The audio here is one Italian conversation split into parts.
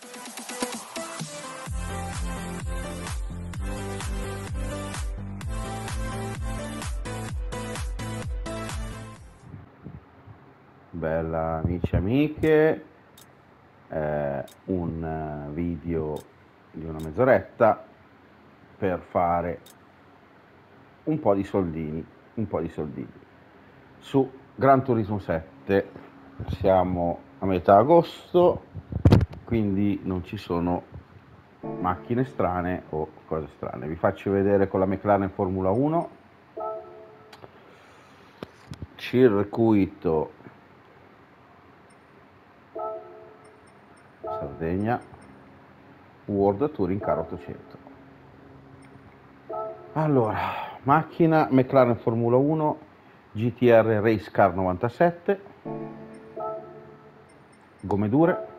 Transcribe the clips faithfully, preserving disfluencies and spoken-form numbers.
Bella amici e amiche, eh, un video di una mezz'oretta per fare un po' di soldini, un po' di soldini su Gran Turismo sette. Siamo a metà agosto, quindi non ci sono macchine strane o cose strane. Vi faccio vedere con la McLaren Formula uno, circuito Sardegna, World Touring Car ottocento. Allora, macchina McLaren Formula uno G T R Race Car novantasette, gomme dure,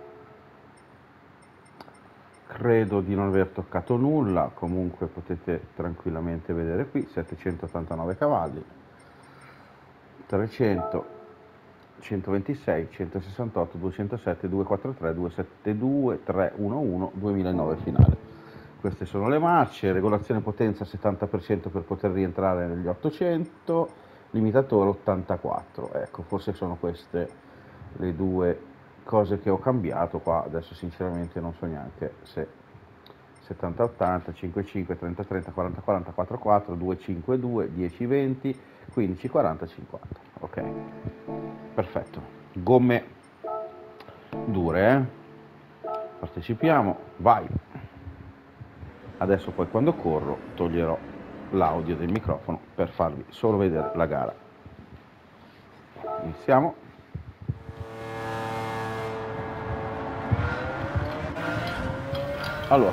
credo di non aver toccato nulla, comunque potete tranquillamente vedere qui, settecentottantanove cavalli, trecento, centoventisei, centosessantotto, duecentosette, duecentoquarantatré, duecentosettantadue, trecentoundici, duemilanove finale. Queste sono le marce, regolazione potenza settanta per cento per poter rientrare negli ottocento, limitatore ottantaquattro. Ecco, forse sono queste le due cose che ho cambiato qua. Adesso sinceramente non so neanche se settanta ottanta, cinquantacinque, trenta trenta, quaranta quaranta, quattro quattro, due cinquantadue, dieci venti, quindici quaranta, cinquanta. Ok, perfetto. Gomme dure, eh? Partecipiamo, vai. Adesso poi quando corro toglierò l'audio del microfono per farvi solo vedere la gara. Iniziamo. Allora,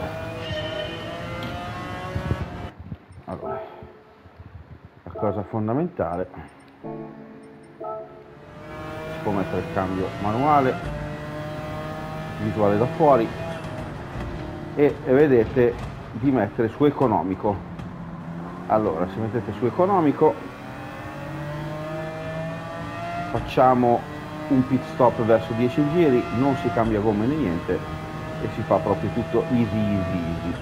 allora, la cosa fondamentale, si può mettere il cambio manuale, visuale da fuori, e, e vedete di mettere su economico. Allora, se mettete su economico, facciamo un pit stop verso dieci giri, non si cambia gomme né niente e si fa proprio tutto easy easy easy.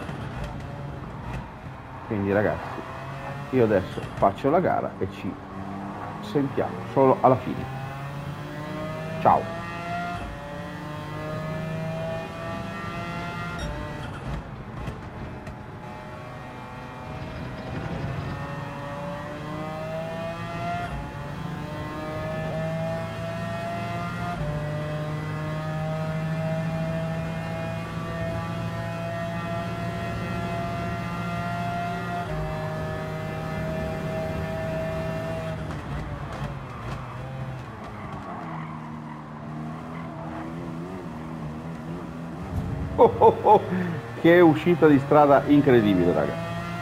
Quindi ragazzi, io adesso faccio la gara e ci sentiamo solo alla fine. Ciao. Oh oh oh, che uscita di strada incredibile, ragazzi.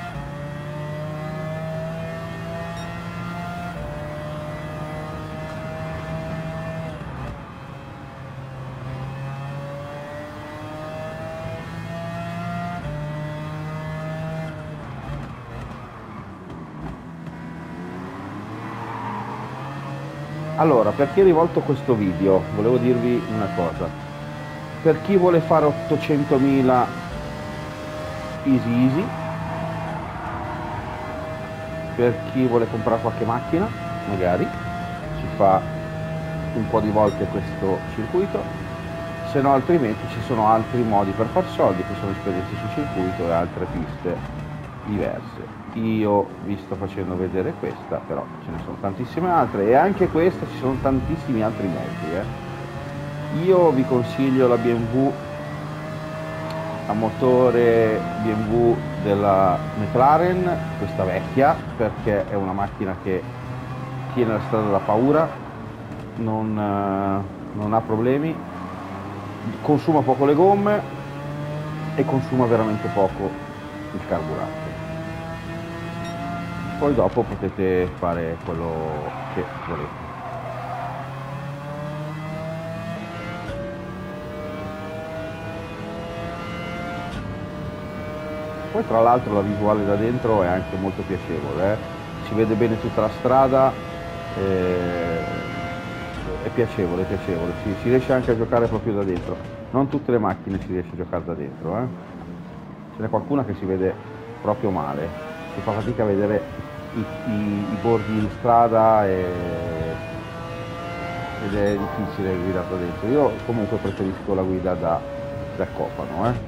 Allora, perché ho rivolto questo video? Volevo dirvi una cosa. Per chi vuole fare ottocentomila easy easy, per chi vuole comprare qualche macchina, magari si fa un po' di volte questo circuito, se no altrimenti ci sono altri modi per far soldi, che sono esperienze sul circuito e altre piste diverse. Io vi sto facendo vedere questa, però ce ne sono tantissime altre, e anche questa ci sono tantissimi altri modi, eh. Io vi consiglio la B M W, a motore B M W della McLaren, questa vecchia, perché è una macchina che tiene la strada da paura, non, non ha problemi, consuma poco le gomme e consuma veramente poco il carburante. Poi dopo potete fare quello che volete. Poi tra l'altro la visuale da dentro è anche molto piacevole, eh? Si vede bene tutta la strada, eh, è piacevole, è piacevole, si, si riesce anche a giocare proprio da dentro. non tutte le macchine si riesce a giocare da dentro, eh. Ce n'è qualcuna che si vede proprio male, si fa fatica a vedere i, i, i bordi in strada e, ed è difficile guidare da dentro. Io comunque preferisco la guida da, da cofano, eh.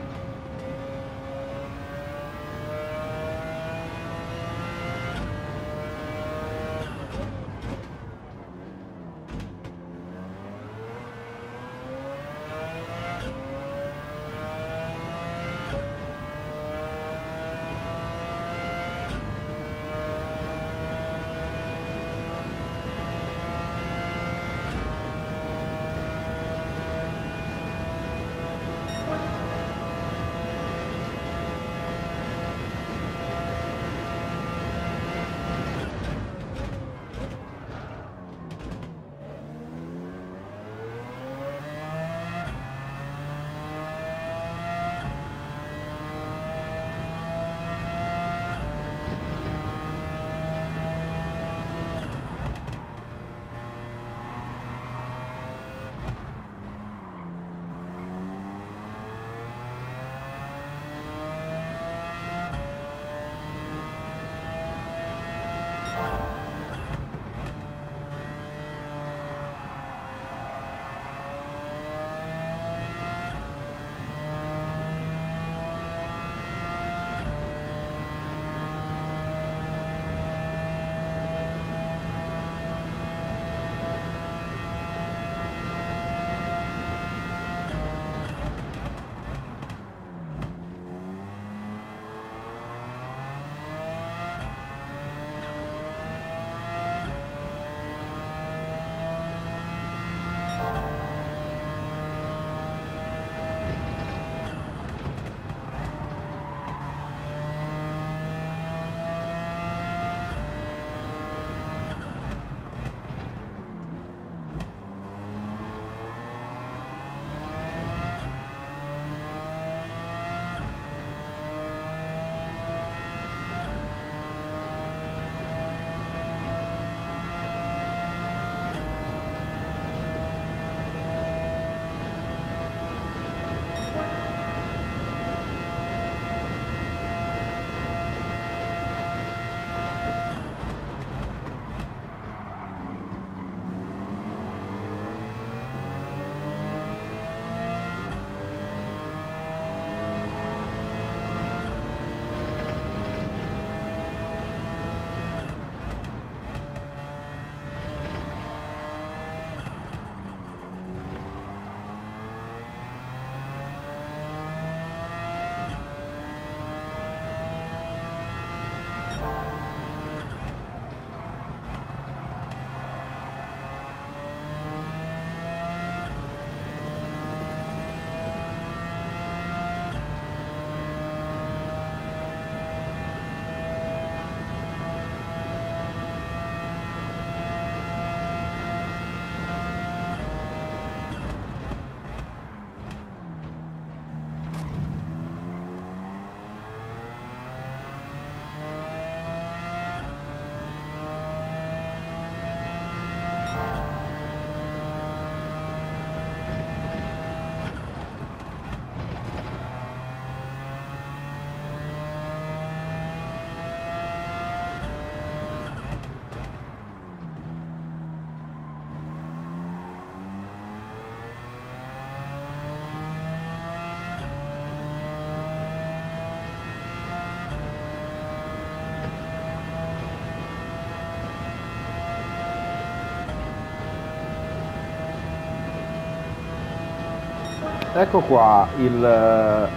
Ecco qua il,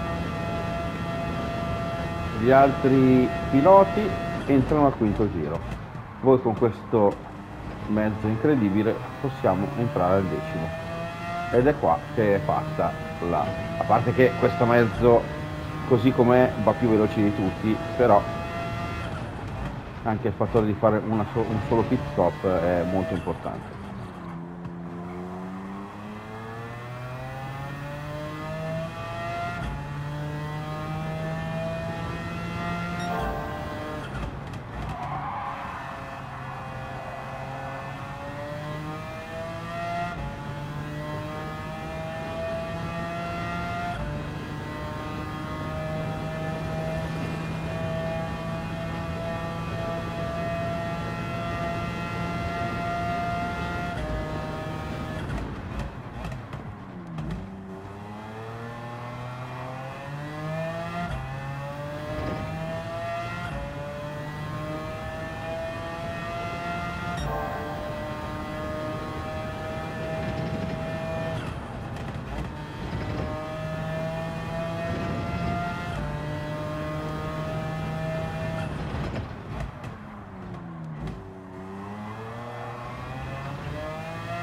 gli altri piloti entrano al quinto giro. Voi con questo mezzo incredibile possiamo entrare al decimo. Ed è qua che è fatta la... A parte che questo mezzo così com'è va più veloce di tutti, però anche il fattore di fare una so- un solo pit stop è molto importante.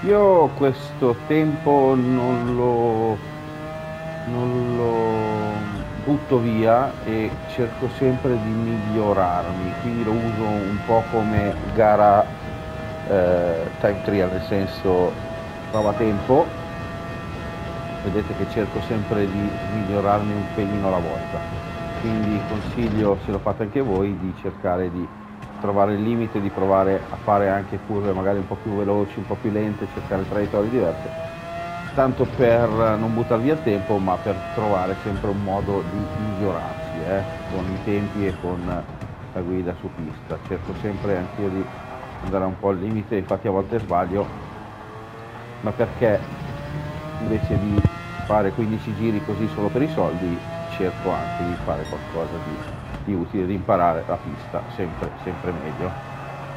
Io questo tempo non lo, non lo butto via e cerco sempre di migliorarmi, quindi lo uso un po' come gara eh, time trial, nel senso prova tempo, vedete che cerco sempre di migliorarmi un pelino alla volta, quindi consiglio, se lo fate anche voi, di cercare di trovare il limite, di provare a fare anche curve magari un po' più veloci, un po' più lente, cercare traiettorie diverse, tanto per non buttare via il tempo, ma per trovare sempre un modo di migliorarsi eh, con i tempi e con la guida su pista. Cerco sempre anch'io di andare un po' al limite, infatti a volte sbaglio, ma perché invece di fare quindici giri così solo per i soldi, cerco anche di fare qualcosa di, di utile, di imparare la pista, sempre, sempre meglio.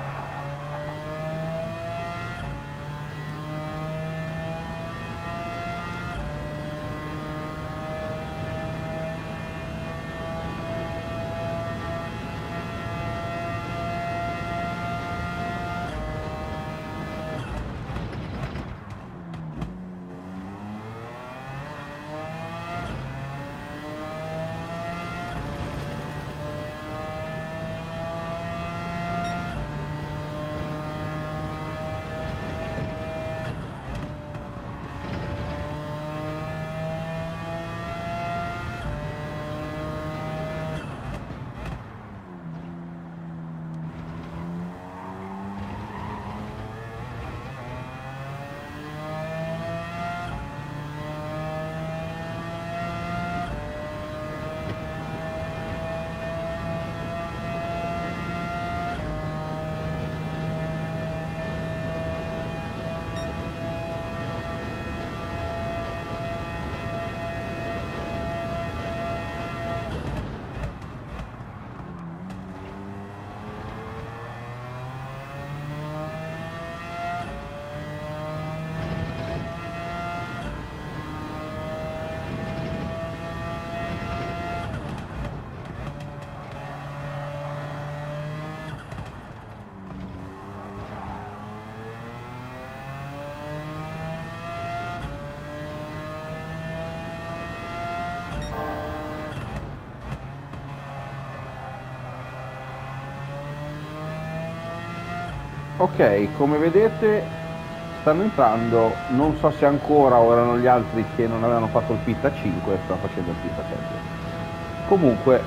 Ok, come vedete stanno entrando, non so se ancora o erano gli altri che non avevano fatto il pit a cinque, stanno facendo il pit a sette. Comunque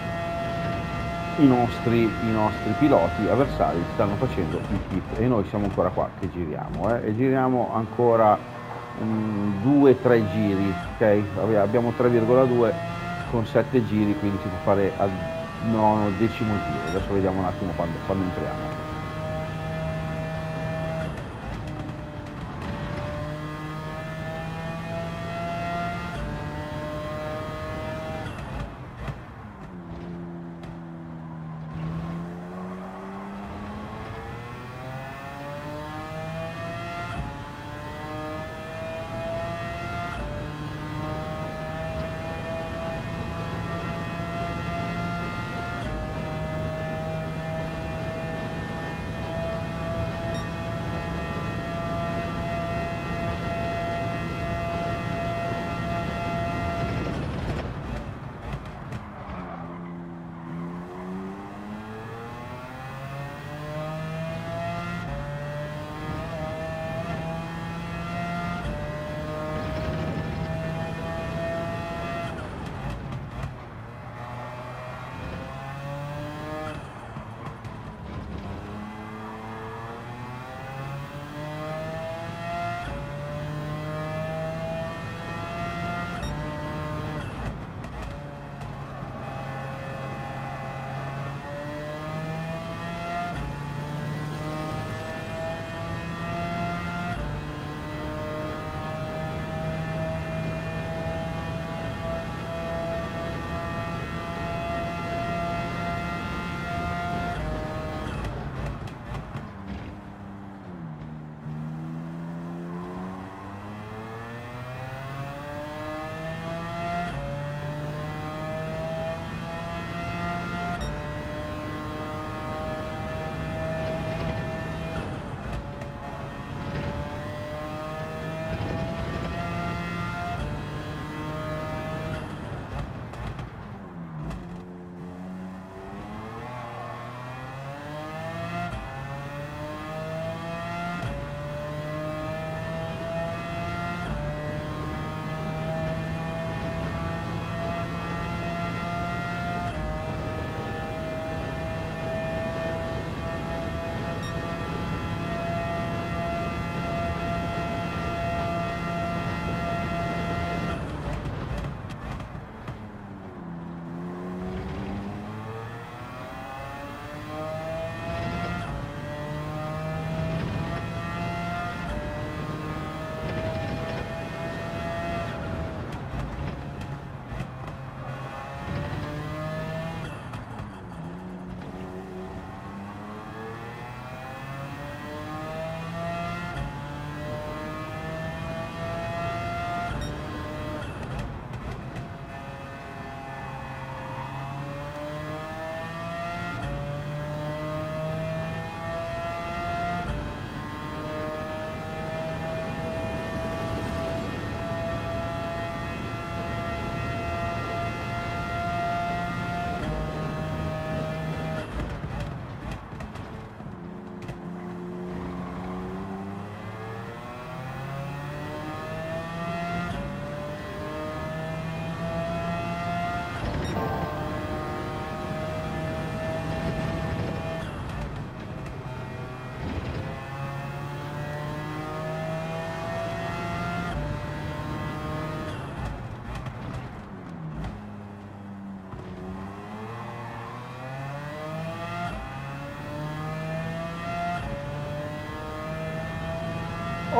i nostri, i nostri piloti avversari stanno facendo il pit e noi siamo ancora qua che giriamo eh, e giriamo ancora due tre giri, ok? Abbiamo tre virgola due con sette giri, quindi si può fare al nono, decimo giro. Adesso vediamo un attimo quando, quando entriamo.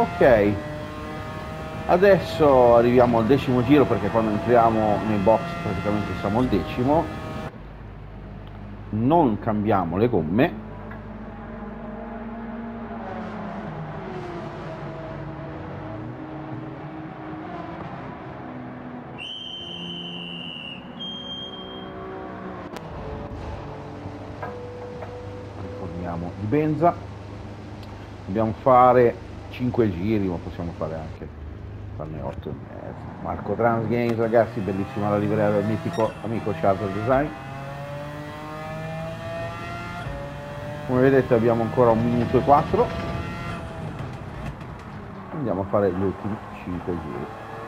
Ok, adesso arriviamo al decimo giro, perché quando entriamo nei box praticamente siamo al decimo. Non cambiamo le gomme, riforniamo di benza. Dobbiamo fare cinque giri, ma possiamo fare anche farne otto e mezzo. Marco Trans Games, ragazzi, bellissima la livrea del mitico amico Charter Design. Come vedete abbiamo ancora un minuto e quattro. Andiamo a fare gli ultimi cinque giri.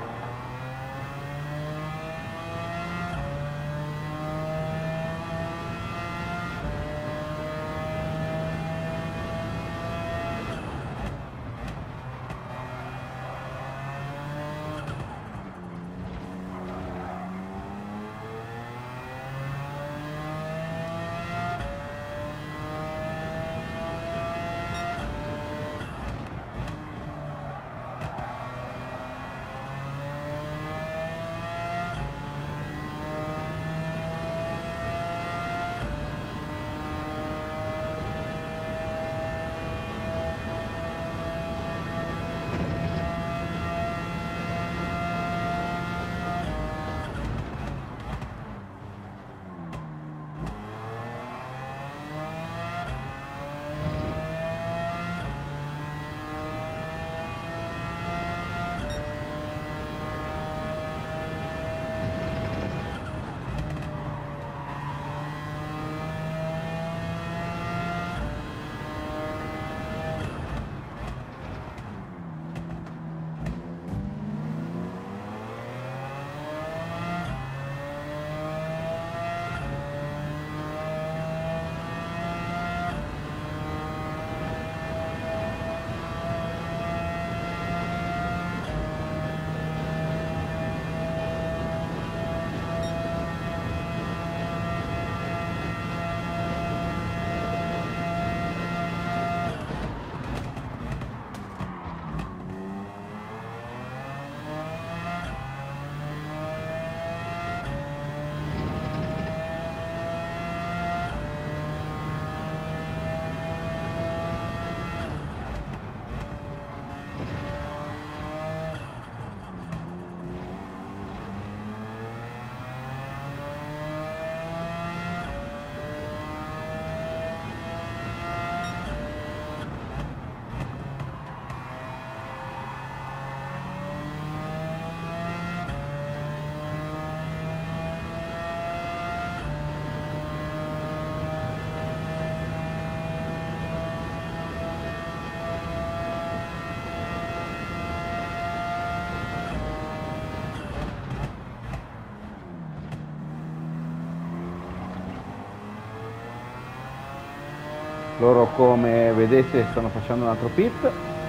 Loro, come vedete, stanno facendo un altro pit.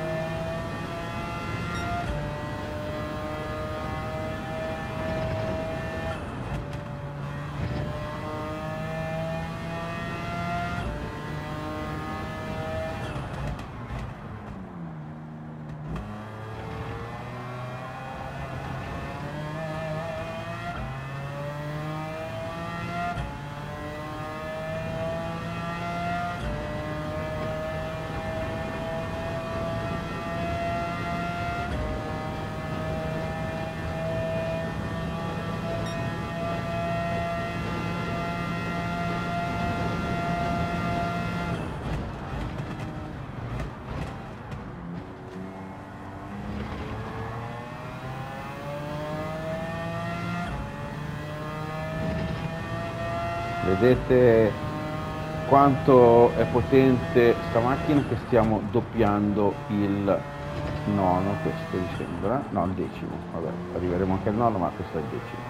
Vedete quanto è potente sta macchina, che stiamo doppiando il nono, questo mi sembra, no, il decimo, vabbè, arriveremo anche al nono, ma questo è il decimo.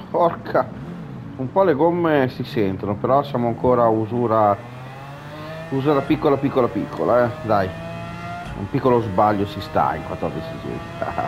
porca, un po' le gomme si sentono, però siamo ancora a usura usura piccola piccola piccola, eh, dai, un piccolo sbaglio si sta in quattordici giri.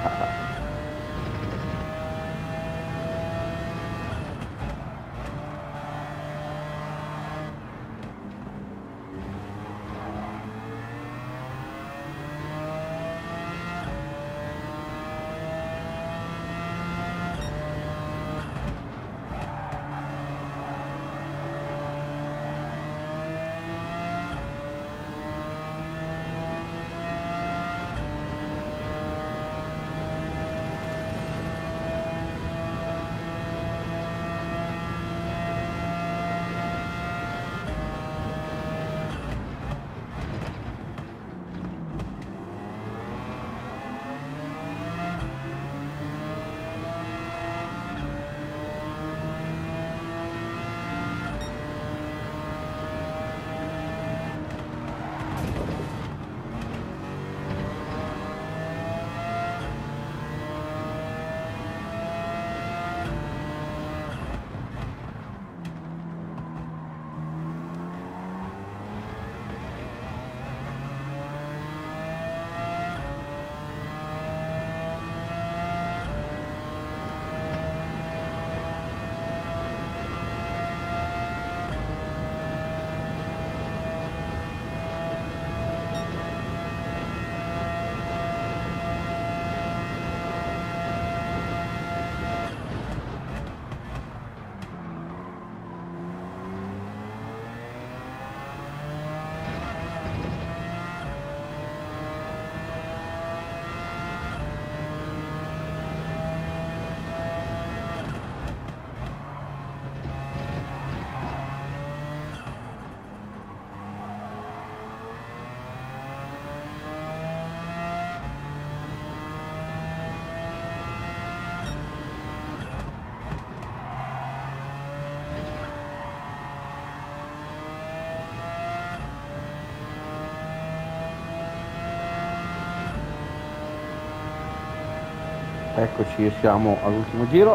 Eccoci, siamo all'ultimo giro,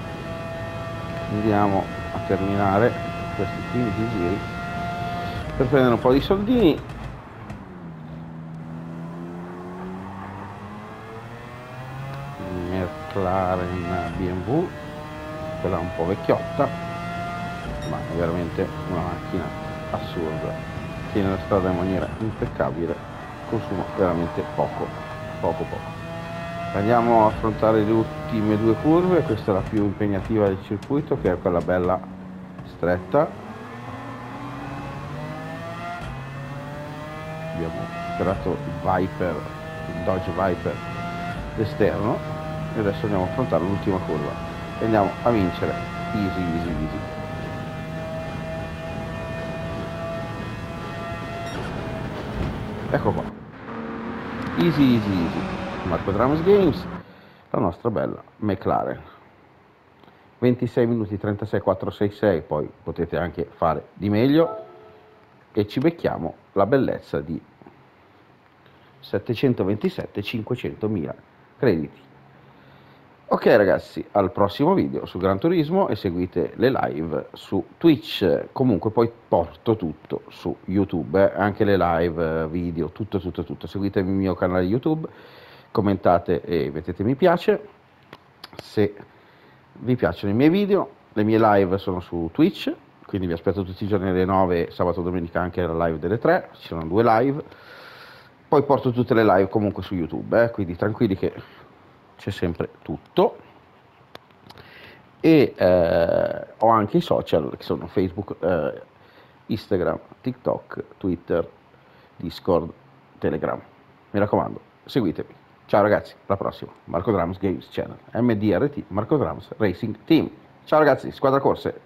andiamo a terminare questi quindici giri per prendere un po' di soldini. McLaren B M W, quella un po' vecchiotta, ma è veramente una macchina assurda, tiene la strada in maniera impeccabile, consuma veramente poco, poco poco. Andiamo a affrontare le ultime due curve, questa è la più impegnativa del circuito, che è quella bella stretta. Abbiamo superato il Viper, il Dodge Viper esterno, e adesso andiamo a affrontare l'ultima curva e andiamo a vincere easy easy easy. Ecco qua, easy easy easy. Marco Drums Games, la nostra bella McLaren. ventisei minuti trentasei quattrocentosessantasei, poi potete anche fare di meglio, e ci becchiamo la bellezza di settecentoventisette cinquecentomila crediti. Ok ragazzi, al prossimo video su Gran Turismo, e seguite le live su Twitch. Comunque poi porto tutto su YouTube, eh? Anche le live, video, tutto tutto tutto. Seguitemi il mio canale YouTube, commentate e mettete mi piace se vi piacciono i miei video. Le mie live sono su Twitch, quindi vi aspetto tutti i giorni alle nove, sabato e domenica anche la live delle tre, ci sono due live. Poi porto tutte le live comunque su YouTube, eh? Quindi tranquilli che c'è sempre tutto. E eh, ho anche i social che sono Facebook, eh, Instagram, TikTok, Twitter, Discord, Telegram. Mi raccomando, seguitemi. Ciao ragazzi, alla prossima. Marco Drums Games Channel, M D R T, Marco Drums Racing Team. Ciao ragazzi, squadra corse.